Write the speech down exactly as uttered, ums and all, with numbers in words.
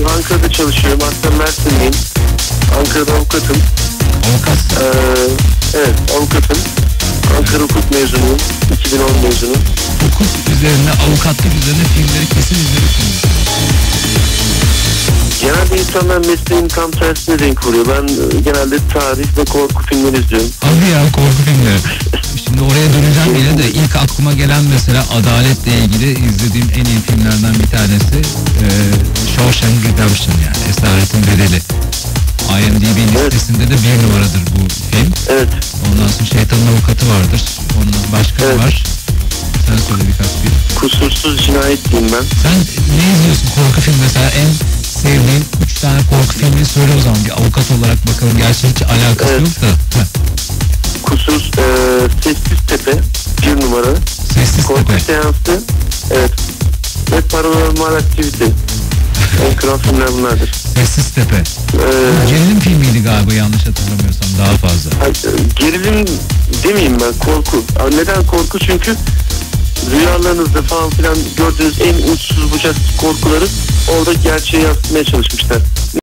Ankara'da çalışıyorum. Hatta Mersin'deyim. Ankara'da avukatım. Avukat? Ee, evet, avukatım. Ankara hukuk mezunuyum. iki bin on mezunu. Hukuk üzerine, avukatlık üzerine filmleri kesin izlemişsiniz. Genelde insanlar mesleğin tam tersine renk vuruyor. Ben genelde tarih ve korku filmleri izliyorum. Abi ya, korku filmleri. Şimdi oraya döneceğim yine de ilk aklıma gelen mesela adaletle ilgili izlediğim en iyi filmlerden bir tanesi e, Shawshank Redemption, yani Esaretin Bedeli. I M D B evet. listesinde de bir numaradır bu film. Evet. Ondan sonra Şeytanın Avukatı vardır. Ondan başka evet. var. Sen söyle birkaç film. Kusursuz Cinayet diyeyim ben. Sen ne izliyorsun korku film mesela? En sevdiğin üç tane korku filmini söyle o zaman. Bir avukat olarak bakalım. Gerçi hiç alakası evet. yok da. Heh. Kusur, e, Sessiz Tepe bir numara. Sessiz korku Tepe. Seansı. Evet. Ve Paranormal Aktivite. En kral filmler bunlardır. Sessiz Tepe. Ee, gerilim filmiydi galiba, yanlış hatırlamıyorsam, daha fazla. Gerilim demeyeyim ben, korku. Neden korku? Çünkü rüyalarınızda falan filan gördüğünüz en uçsuz bucaksız korkuları orada gerçeğe yansıtmaya çalışmışlar.